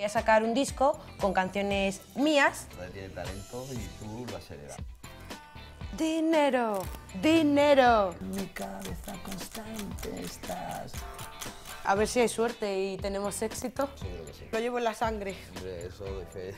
Voy a sacar un disco con canciones mías. Tiene talento y tú lo has heredado. Dinero, dinero. En mi cabeza constante estás. A ver si hay suerte y tenemos éxito. Seguro que sí. Lo llevo en la sangre. Hombre, eso doy fe.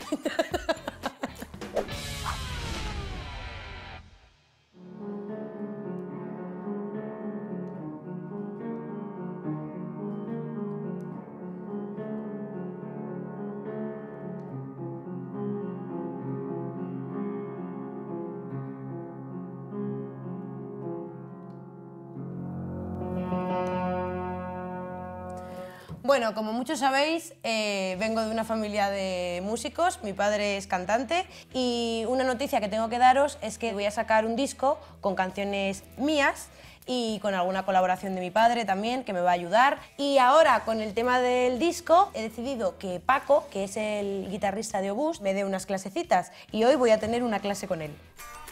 Bueno, como muchos sabéis, vengo de una familia de músicos, mi padre es cantante y una noticia que tengo que daros es que voy a sacar un disco con canciones mías y con alguna colaboración de mi padre también, que me va a ayudar. Y ahora, con el tema del disco, he decidido que Paco, que es el guitarrista de Obús, me dé unas clasecitas y hoy voy a tener una clase con él.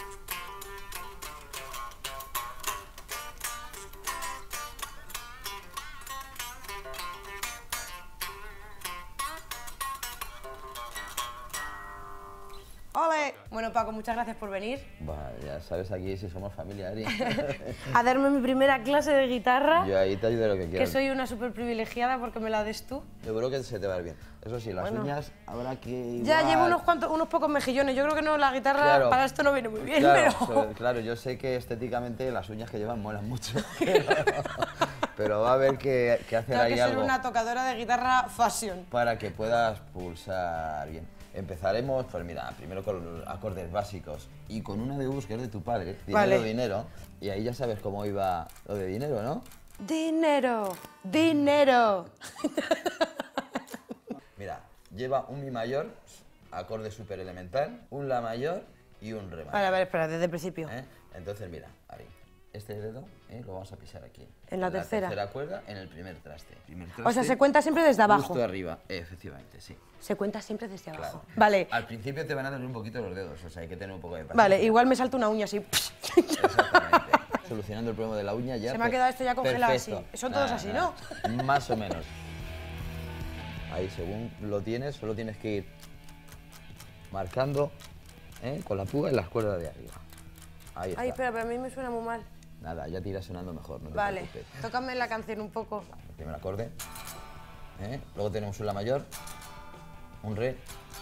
¡Ole! Bueno, Paco, muchas gracias por venir. Bah, ya sabes aquí si somos familia, Ari. A darme mi primera clase de guitarra. Yo ahí te ayudo lo que quieras. Que soy una súper privilegiada porque me la des tú. Yo creo que se te va a ir bien. Eso sí, las Bueno. uñas habrá que igual... Ya llevo unos pocos mejillones. Yo creo que no, la guitarra Claro. para esto no viene muy bien, Claro, pero... claro, yo sé que estéticamente las uñas que llevan molan mucho. Pero va a haber que hacer Tengo ahí que ser algo una tocadora de guitarra fashion. para que puedas pulsar bien. Empezaremos, pues mira, primero con acordes básicos y con una de Obús que es de tu padre, dinero, Vale. dinero, y ahí ya sabes cómo iba lo de dinero, ¿no? Dinero, dinero. Mira, lleva un mi mayor, acorde súper elemental, un la mayor y un re mayor. Vale, espera, desde el principio. Entonces mira, Ari, este dedo lo vamos a pisar aquí. En la tercera. tercera cuerda, en el primer traste. O sea, se cuenta siempre desde abajo. Justo arriba, efectivamente, sí. Se cuenta siempre desde abajo. Claro. Vale, Al principio te van a doler un poquito los dedos, o sea, hay que tener un poco de paciencia. vale, igual me salta una uña así. Exactamente. Solucionando el problema de la uña ya. Se me ha quedado esto ya congelado perfecto. así. Son todos así, ¿no? Más o menos. Ahí, según lo tienes, solo tienes que ir marcando con la púa en las cuerdas de arriba. Ahí está. Ay, espera, pero a mí me suena muy mal. Nada, ya te irá sonando mejor, no te Vale, preocupes. tócame la canción un poco. El primer acorde. Luego tenemos un la mayor, un re.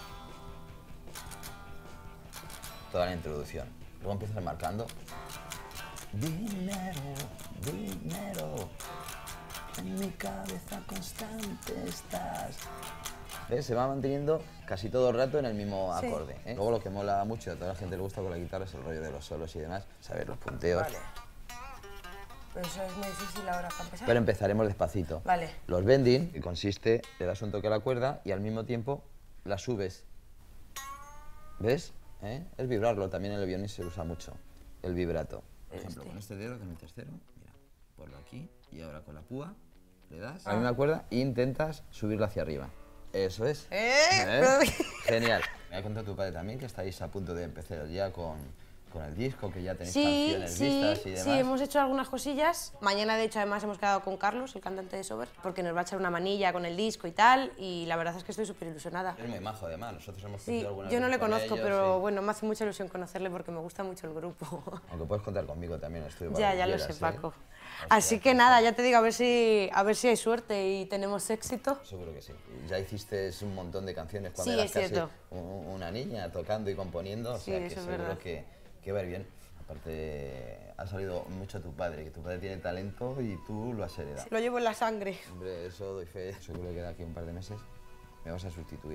Toda la introducción. Luego empiezas marcando. Dinero, dinero, en mi cabeza constante estás. ¿Ves? Se va manteniendo casi todo el rato en el mismo Sí. acorde. Luego lo que mola mucho, a toda la gente le gusta con la guitarra es el rollo de los solos y demás, saber los punteos. Vale. Pero eso es muy difícil ahora para empezar. Pero empezaremos despacito. Vale. Los bending, que consiste, le das un toque a la cuerda y al mismo tiempo la subes. ¿Ves? Es vibrarlo, también en el violín se usa mucho, el vibrato. Por ejemplo, con este dedo, con el tercero, mira, ponlo aquí y ahora con la púa le das a la misma cuerda e intentas subirla hacia arriba. Eso es. Genial. Me ha contado tu padre también que estáis a punto de empezar ya con el disco, que ya tenéis canciones vistas y demás. Sí, hemos hecho algunas cosillas. Mañana, de hecho, además hemos quedado con Carlos, el cantante de Sober, porque nos va a echar una manilla con el disco y tal, y la verdad es que estoy súper ilusionada. Es muy majo, además. Nosotros hemos Sí, conocido alguna yo no vez le con conozco, ellos, pero sí. bueno, me hace mucha ilusión conocerle porque me gusta mucho el grupo. Aunque puedes contar conmigo también, estoy Ya lo sé, Paco. Así que nada, ya te digo, a ver si hay suerte y tenemos éxito. Seguro que sí. Ya hiciste un montón de canciones cuando Sí, eras es casi cierto. una niña tocando y componiendo, o Sí, sea que eso es seguro verdad. que va a ir bien. Aparte, ha salido mucho a tu padre, que tu padre tiene talento y tú lo has heredado. Lo llevo en la sangre. Hombre, eso doy fe. Seguro que de aquí a un par de meses me vas a sustituir.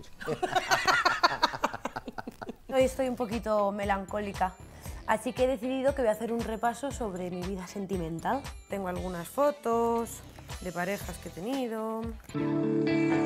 Hoy estoy un poquito melancólica, así que he decidido que voy a hacer un repaso sobre mi vida sentimental. Tengo algunas fotos de parejas que he tenido.